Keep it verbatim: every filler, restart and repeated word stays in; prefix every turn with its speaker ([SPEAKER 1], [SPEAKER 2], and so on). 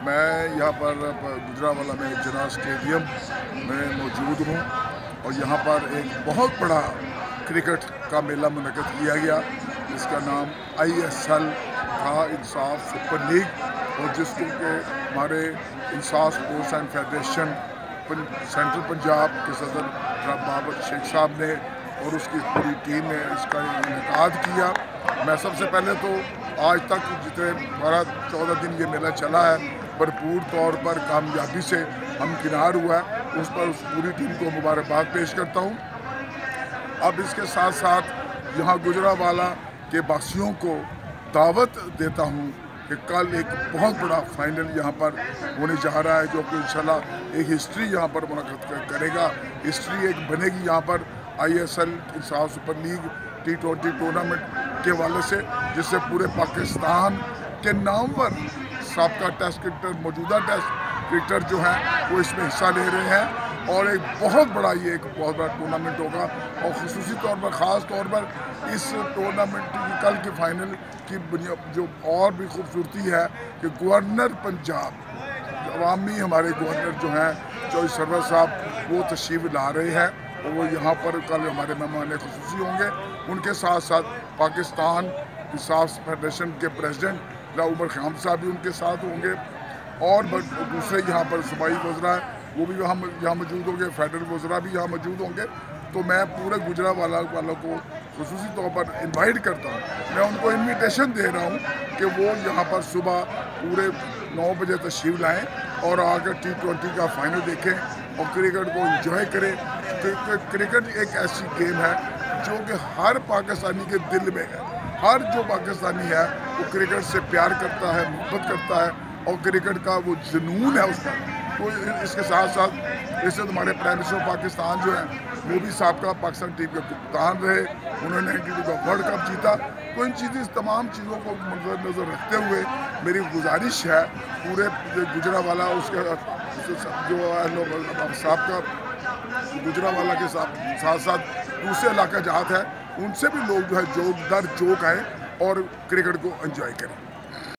[SPEAKER 1] मैं यहाँ पर गुजरांवाला में जना स्टेडियम में मौजूद हूँ और यहाँ पर एक बहुत बड़ा क्रिकेट का मेला मुनक़्क़िद किया गया जिसका नाम आई एस एल था, इंसाफ सुपर लीग, और जिसको के हमारे Insaf sports and federation central Punjab के सदर बाबर शेख साहब ने और उसकी पूरी टीम ने इसका इनेकाद किया। मैं सबसे पहले तो आज तक जितने बारह चौदह दिन ये मेला चला है भरपूर तौर पर कामयाबी से हमकिनार हुआ है, उस पर उस पूरी टीम को मुबारकबाद पेश करता हूँ। अब इसके साथ साथ यहाँ गुजरांवाला के वासियों को दावत देता हूँ कि कल एक बहुत बड़ा फाइनल यहाँ पर होने जा रहा है, जो कि इंशाल्लाह एक हिस्ट्री यहाँ पर मुनक़्क़िद करेगा। हिस्ट्री एक बनेगी यहाँ पर I S L Insaf super league T twenty tournament के हवाले से, जिससे पूरे पाकिस्तान के नामवर साबका टेस्ट क्रिकेटर, मौजूदा टेस्ट क्रिकेटर जो हैं वो इसमें हिस्सा ले रहे हैं और एक बहुत बड़ा ये एक बहुत बड़ा टूर्नामेंट होगा। और ख़ुसूसी तौर पर ख़ास तौर पर इस टूर्नामेंट की कल के फाइनल की जो और भी खूबसूरती है कि गवर्नर पंजाब अवामी हमारे गवर्नर जो हैं चौधरी सरवर साहब वो तशरीफ़ ला रहे हैं और वो यहाँ पर कल हमारे मेहमान ख़ुसूसी होंगे। उनके साथ साथ पाकिस्तान इंसाफ फेडरेशन के प्रेसिडेंट उमर ख़याम साहब भी उनके साथ होंगे और दूसरे यहाँ पर सूबाई वज़रा वो भी यहाँ यहाँ मौजूद होंगे, फेडरल वज़रा भी यहाँ मौजूद होंगे। तो मैं पूरे गुजरांवाला वालों को ख़ुसूसी तौर पर इनवाइट करता हूँ, मैं उनको इनविटेशन दे रहा हूँ कि वो यहाँ पर सुबह पूरे नौ बजे तशरीफ़ लाएँ और आकर टी ट्वेंटी का फाइनल देखें और क्रिकेट को एंजॉय करें। क्रिकेट एक ऐसी गेम है जो कि हर पाकिस्तानी के दिल में है। हर जो पाकिस्तानी है वो क्रिकेट से प्यार करता है, मोहब्बत करता है और क्रिकेट का वो जुनून है उसका। तो इसके साथ साथ इससे हमारे प्राइम मिनिस्टर पाकिस्तान जो है वो भी साबका पाकिस्तान टीम के कप्तान रहे, उन्होंने नाइन्टी टू का वर्ल्ड कप जीता। तो इन चीज़ें तमाम चीज़ों को मद्देनज़र रखते हुए मेरी गुजारिश है पूरे गुजरांवाला उसके जो साबका गुजरांवाला के साथ साथ दूसरे इलाका जहाँ है उनसे भी लोग जो है जोक दर जोक आए और क्रिकेट को एंजॉय करें।